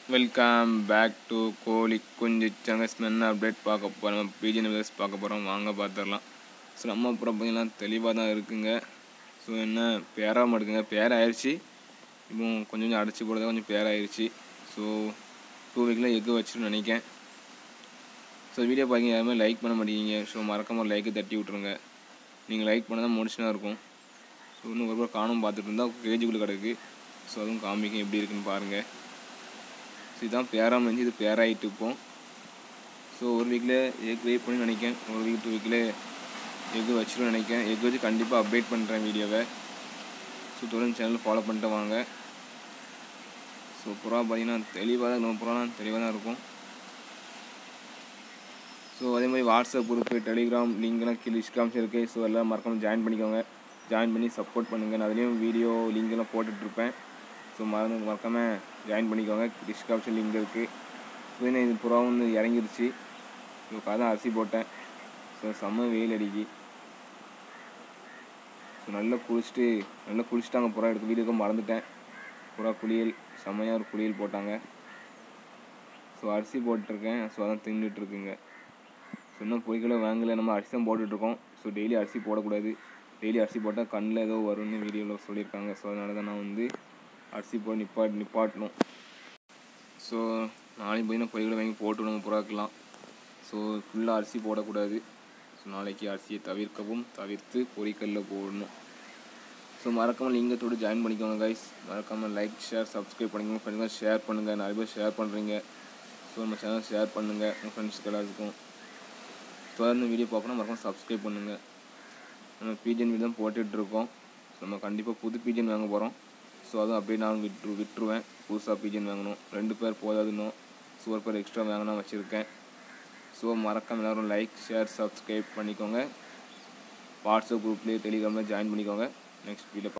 Welcome back to கோழி குஞ்சு சங்கஸ் என்ன அப்டேட் பார்க்க போகிறோம். நம்ம பிஜன் வியூஸ் பார்க்க போகிறோம், வாங்க பார்த்துடலாம். ஸோ நம்ம அப்புறம் பார்த்தீங்கன்னா தெளிவாக தான் இருக்குங்க. ஸோ என்ன பேராக மாட்டுக்குங்க, பேராயிருச்சு. இப்போ கொஞ்சம் கொஞ்சம் அடைச்சி போடுறதா கொஞ்சம் பேராயிருச்சு. ஸோ 2 வீக்கில் எக்கு வச்சுன்னு நினைக்கேன். ஸோ வீடியோ பார்த்திங்க யாருமே லைக் பண்ண மாட்டேங்கிங்க. ஸோ மறக்காமல் லைக்கை தட்டி விட்ருங்க. நீங்கள் லைக் பண்ண தான் மோட்டிவேஷனாக இருக்கும். ஸோ இன்னும் ஒரு காணும் பார்த்துட்டு இருந்தால் கேஜுக்குள்ளே கிடக்கு. ஸோ அதுவும் காமிக்கும் எப்படி இருக்குன்னு பாருங்கள். ஸோ இதுதான் பேராக முடிஞ்சு, இது பேராகிட்டு இருப்போம். ஸோ ஒரு வீக்கில் எக் வெயிட் பண்ணி நினைக்கேன். ஒரு வீக் 2 வீக்கில் எக்கு வச்சிடும் நினைக்கேன். எக் வச்சு கண்டிப்பாக அப்டேட் பண்ணுறேன் வீடியோவை. ஸோ தொடர்ந்து சேனல் ஃபாலோ பண்ணிட்டு வாங்க. ஸோ புறா பார்த்தீங்கன்னா தெளிவாக தான், நம்ம புறாலாம் தெளிவாக தான் இருக்கும். ஸோ அதே மாதிரி வாட்ஸ்அப் குரூப்பு, டெலிகிராம் லிங்க்லாம் கீழே டிஸ்கிரிப்ஷன் இருக்குது. ஸோ எல்லாம் மறக்காமல் ஜாயின் பண்ணிக்கோங்க. ஜாயின் பண்ணி சப்போர்ட் பண்ணுங்கள். நான் அதுலேயும் வீடியோ லிங்க்லாம் போட்டுட்ருப்பேன். ஸோ மறக்காமல் ஜாயின் பண்ணிக்கோங்க. டிஸ்கிரிப்ஷன் லிங்க் இருக்குது. ஸோ இது புறா வந்து இறங்கிருச்சு. ஸோ தான் அரிசி போட்டேன். ஸோ செம்ம வெயில் அடிக்கி. ஸோ நல்லா குளிச்சுட்டாங்க புறா. எடுக்க வீடியோக்கு மறந்துட்டேன். புறா குளியல் செம்மையாக ஒரு குளியல் போட்டாங்க. ஸோ அரிசி போட்டிருக்கேன். ஸோ அதான் தின்னுட்டுருக்குங்க. ஸோ இன்னும் பொய்களை வாங்கலை, நம்ம அரிசி தான் போட்டுட்ருக்கோம். ஸோ டெய்லி அரிசி போடக்கூடாது. டெய்லி அரிசி போட்டால் கண்ணில் ஏதோ வரும்னு வீடியோவில் சொல்லியிருக்காங்க. ஸோ அதனால தான் நான் வந்து அரிசி போய் நிப்பாட்டணும். ஸோ நாளைக்கு பார்த்தீங்கன்னா பொய்களை வாங்கி போட்டு நம்ம புறாக்கலாம். ஸோ ஃபுல்லாக அரிசி போடக்கூடாது. ஸோ நாளைக்கு அரிசியை தவிர்த்து பொரிக்கல்லில் போடணும். ஸோ மறக்காமல் லிங்கத்தோடு ஜாயின் பண்ணிக்கோங்க கைஸ். மறக்காமல் லைக், ஷேர், சப்ஸ்கிரைப் பண்ணிக்கோங்க. ஃப்ரெண்ட்ஸ்லாம் ஷேர் பண்ணுங்கள். நிறைய பேர் ஷேர் பண்ணுறீங்க. ஸோ நம்ம சேனல் ஷேர் பண்ணுங்கள் உங்கள் ஃப்ரெண்ட்ஸ்க்கு எல்லாருக்கும். தொடர்ந்து வீடியோ பார்க்கணும், மறக்காமல் சப்ஸ்கிரைப் பண்ணுங்கள். நம்ம பீஜன் வீடு தான் போட்டுட்ருக்கோம். ஸோ நம்ம கண்டிப்பாக புது பீஜன் வாங்க போகிறோம். ஸோ அதுவும் அப்படியே நான் விட்டுருவேன். புதுசாக பீஜன் வாங்கணும். 2 பேர் போதாதுன்னு. ஸோ ஒரு பேர் எக்ஸ்ட்ரா வாங்கினா வச்சுருக்கேன். ஸோ மறக்காமல் எல்லோரும் லைக், ஷேர், சப்ஸ்கிரைப் பண்ணிக்கோங்க. வாட்ஸ்அப் குரூப்லேயே, டெலிகிராமில் ஜாயின் பண்ணிக்கோங்க. Next video